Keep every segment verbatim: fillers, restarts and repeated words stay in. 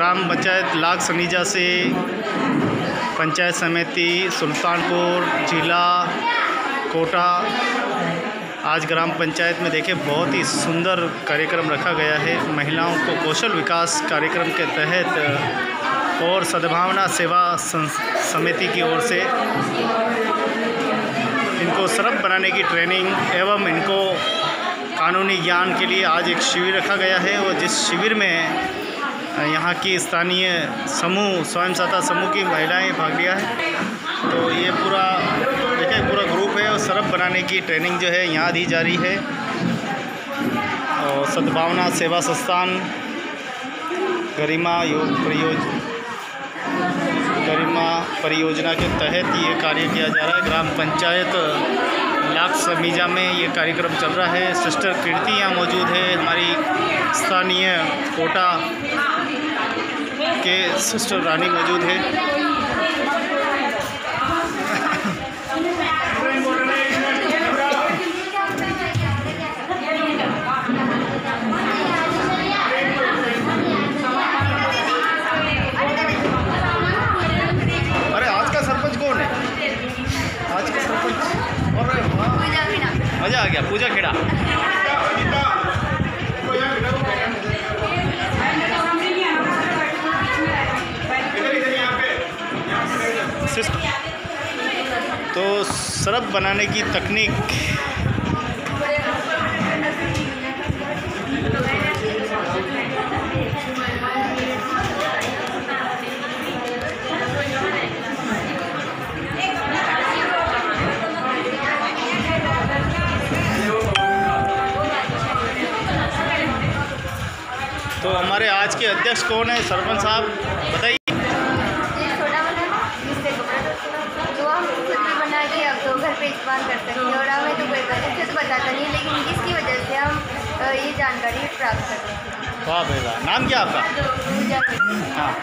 ग्राम पंचायत लाख सनीजा से पंचायत समिति सुल्तानपुर जिला कोटा। आज ग्राम पंचायत में देखें बहुत ही सुंदर कार्यक्रम रखा गया है। महिलाओं को कौशल विकास कार्यक्रम के तहत और सद्भावना सेवा समिति की ओर से इनको सरप बनाने की ट्रेनिंग एवं इनको कानूनी ज्ञान के लिए आज एक शिविर रखा गया है। और जिस शिविर में यहाँ की स्थानीय समूह स्वयं सहायता समूह की महिलाएं भाग लिया है। तो ये पूरा देखिए पूरा ग्रुप है और सरप बनाने की ट्रेनिंग जो है यहाँ दी जा रही है। और सद्भावना सेवा संस्थान गरिमा योग परियोजना गरिमा परियोजना के तहत ये कार्य किया जा रहा है। ग्राम पंचायत लाख सनीजा में ये कार्यक्रम चल रहा है। सिस्टर कीर्ति यहाँ मौजूद है, हमारी स्थानीय कोटा के सिस्टर रानी मौजूद है। अरे आज का सरपंच कौन है? आज का सरपंच मज़ा आ गया। पूजा खेड़ा तो सरप बनाने की तकनीक तो हमारे आज के अध्यक्ष कौन है? सरपंच साहब बताइए। घर पे इस्तेमाल कर सकते हैं और हमें तो कोई अच्छे तो बताता नहीं, लेकिन जिसकी वजह से हम ये जानकारी प्राप्त करते हैं। वाह भाई वाह। नाम क्या आपका? हाँ।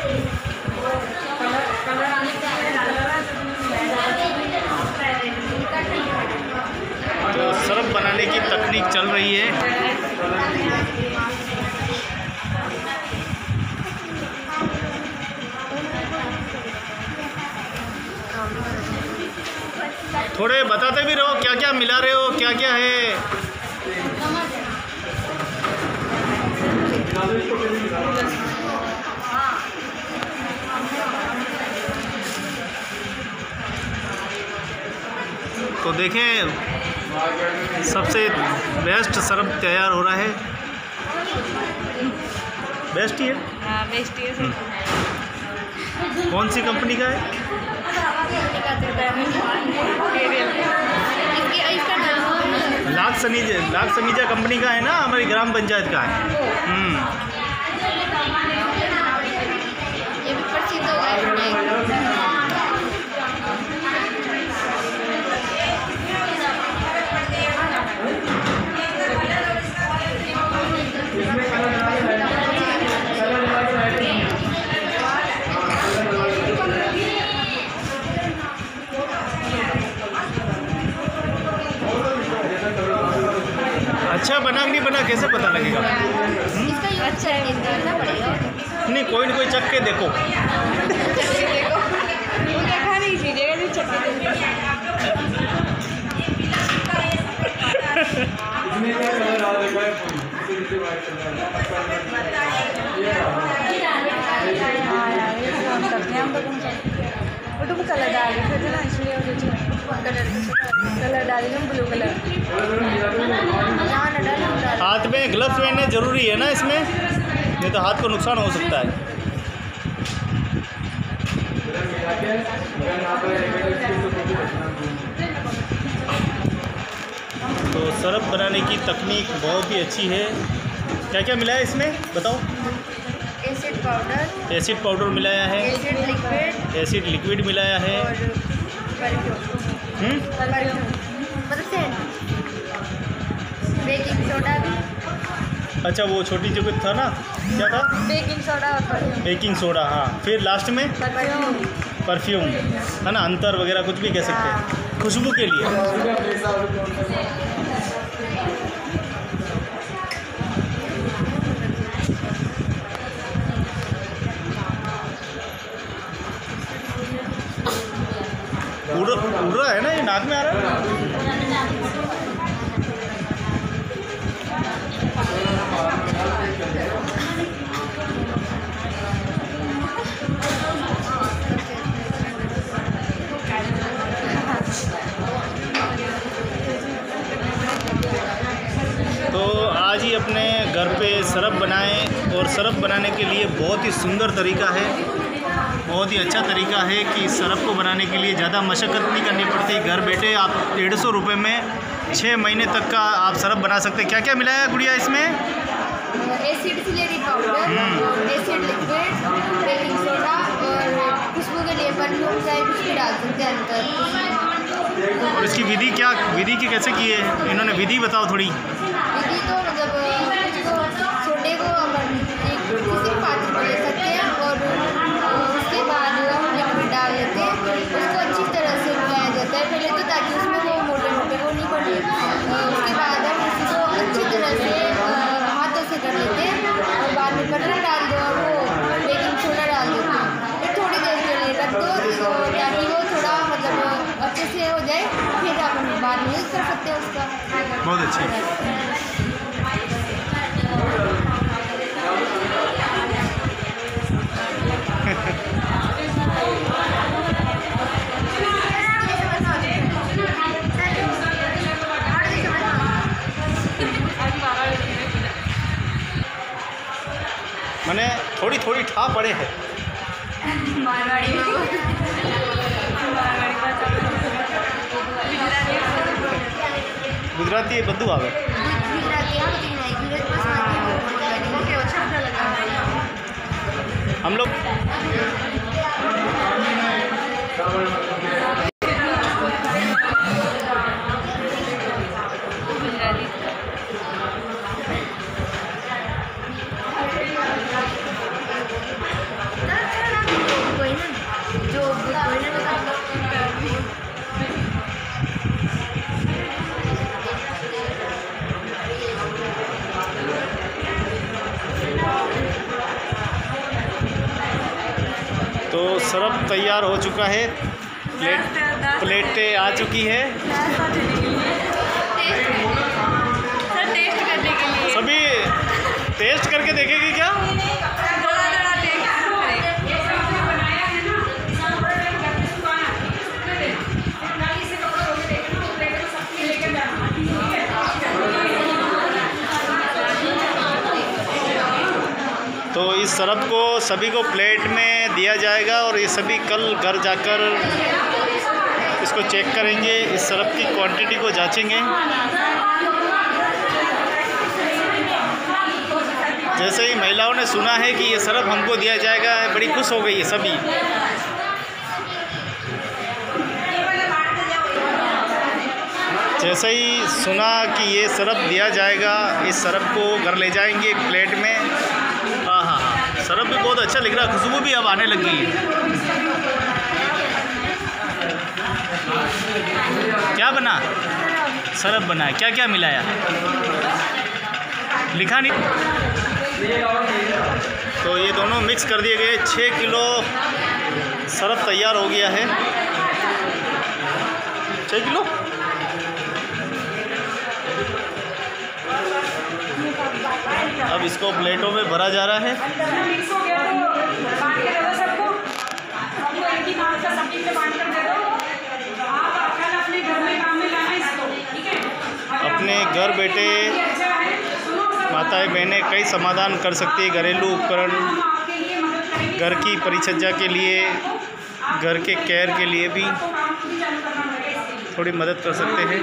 तो सरप बनाने की तकनीक चल रही है। थोड़े बताते भी रहो क्या क्या मिला रहे हो, क्या क्या है। तो देखें सबसे बेस्ट सरप तैयार हो रहा है। बेस्ट ही है। हाँ, बेस्ट ही है। कौन सी कंपनी का है? लाख सनीजा लाख सनीजा कंपनी का है ना, हमारी ग्राम पंचायत का है। हम्म ये भी प्रसिद्ध हो गया। अच्छा बना कि नहीं बना कैसे पता लगेगा? इसका अच्छा है, देखना पड़ेगा। नहीं कोई ना कोई चख के देखो। देखो वो क्या खा नहीं कीजिएगा जो चख के फोटो में कलर डाल थे ना, इसलिए कलर डालेंगे ब्लू कलर। हाथ में ग्लव्स पहनने जरूरी है ना इसमें, नहीं तो हाथ को नुकसान हो सकता है। तो सरप बनाने की तकनीक बहुत ही अच्छी है। क्या क्या मिला है इसमें बताओ? एसिड पाउडर एसिड पाउडर मिलाया है, एसिड लिक्विड एसिड लिक्विड मिलाया है और हम्म मतलब बेकिंग सोडा भी। अच्छा वो छोटी जो था ना, क्या था? बेकिंग सोडा और परफ्यूम। बेकिंग सोडा हाँ। फिर लास्ट में परफ्यूम परफ्यूम है ना, अंतर वगैरह कुछ भी कह सकते हैं, खुशबू के लिए। उड़ उड़ रहा है ना, ये नाक में आ रहा है। तो आज ही अपने घर पे सरफ बनाएं, और सरफ बनाने के लिए बहुत ही सुंदर तरीका है, बहुत ही अच्छा तरीका है कि सरफ को बनाने के लिए ज़्यादा मशक्क़त नहीं करनी पड़ती। घर बैठे आप डेढ़ सौ रुपये में छः महीने तक का आप सरफ बना सकते हैं। क्या क्या मिलाया है गुड़िया इसमें? एसिड सिलेरी powder, acid liquid, baking soda और खुशबू के लिए परफ्यूम चाहे कुछ भी डाल सकते हैं अंदर। और इसकी विधि क्या, विधि की कैसे की है इन्होंने, विधि बताओ थोड़ी। विधि तो मतलब सोडे को अपन एक किसी भी पात्र में ले सकते हैं और उसके बाद हम लिक्विड डाल लेते हैं, उसको अच्छी तरह से मिलाया जाता है पहले तो, ताकि उसमें वो मोटे मोटे वो नहीं पड़े। उसके बाद हम इसको अच्छी तरह से हाथों से कर लेते हैं और बाद में बटर डाल दो और वो बेकिंग सोडा डाल देते हैं। फिर थोड़ी देर के लिए रख दो ताकि वो थोड़ा मतलब अच्छे से हो जाए, फिर आप बाद में यूज़ कर सकते हैं उसका। बहुत अच्छी। मैंने थोड़ी थोड़ी ठा पड़े हैं। गुजराती बद्दू आवे हम लोग। तो सरफ तैयार हो चुका है, प्लेट प्लेटें आ चुकी है। सर टेस्ट करने के लिए सभी टेस्ट करके देखेगी क्या? तो इस सरफ को सभी को प्लेट में दिया जाएगा और ये सभी कल घर जाकर इसको चेक करेंगे, इस सरफ की क्वांटिटी को जांचेंगे। जैसे ही महिलाओं ने सुना है कि ये सरफ हमको दिया जाएगा, बड़ी खुश हो गई है सभी। जैसे ही सुना कि ये सरफ दिया जाएगा, इस सरफ को घर ले जाएंगे एक प्लेट में। हाँ हाँ हाँ, सरफ भी बहुत अच्छा लग रहा है, खुशबू भी अब आने लगी है। क्या बना? सरफ बना है। क्या क्या मिलाया? लिखा नहीं। तो ये दोनों मिक्स कर दिए गए। छः किलो सरफ तैयार हो गया है। छः किलो अब इसको प्लेटों में भरा जा रहा है। अपने घर बैठे माताएं बहनें कई समाधान कर सकती है, घरेलू उपकरण, घर की परिचर्या के लिए, घर के केयर के लिए भी थोड़ी मदद कर सकते हैं।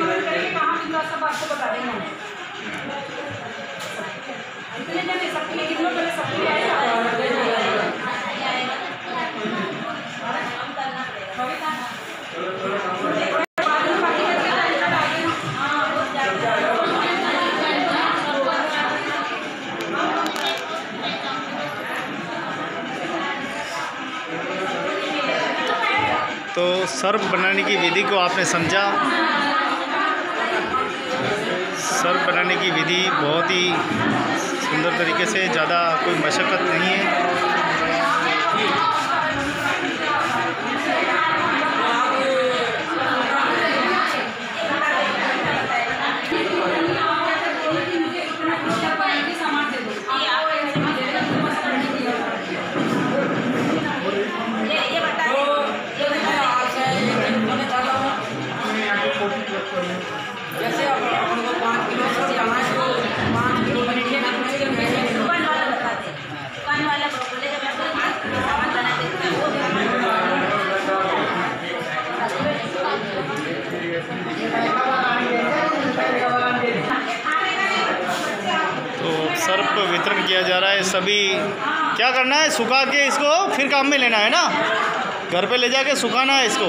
तो सर्फ बनाने की विधि को आपने समझा। सर्फ बनाने की विधि बहुत ही सुंदर तरीके से, ज़्यादा कोई मशक्क़त नहीं है। तो सर्प वितरण किया जा रहा है। सभी क्या करना है, सुखा के इसको फिर काम में लेना है ना, घर पे ले जाके सुखाना है इसको।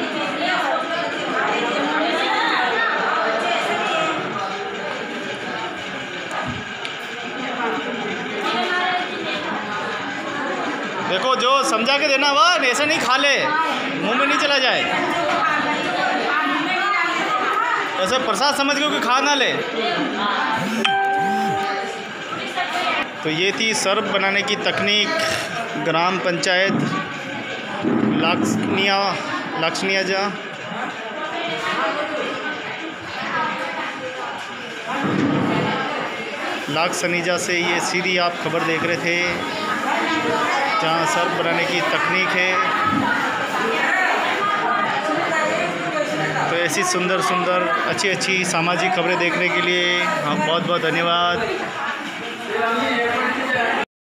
देखो जो समझा के देना हुआ, ऐसा नहीं खा ले, मुंह में नहीं चला जाए, ऐसे प्रसाद समझ के खा ना ले। तो ये थी सर्प बनाने की तकनीक। ग्राम पंचायत लाक्सनिया लाक्सनियाजा। लाक्सनिजा से ये सीधी आप खबर देख रहे थे, जहाँ सर्प बनाने की तकनीक है। तो ऐसी सुंदर सुंदर अच्छी अच्छी सामाजिक खबरें देखने के लिए हाँ बहुत बहुत धन्यवाद।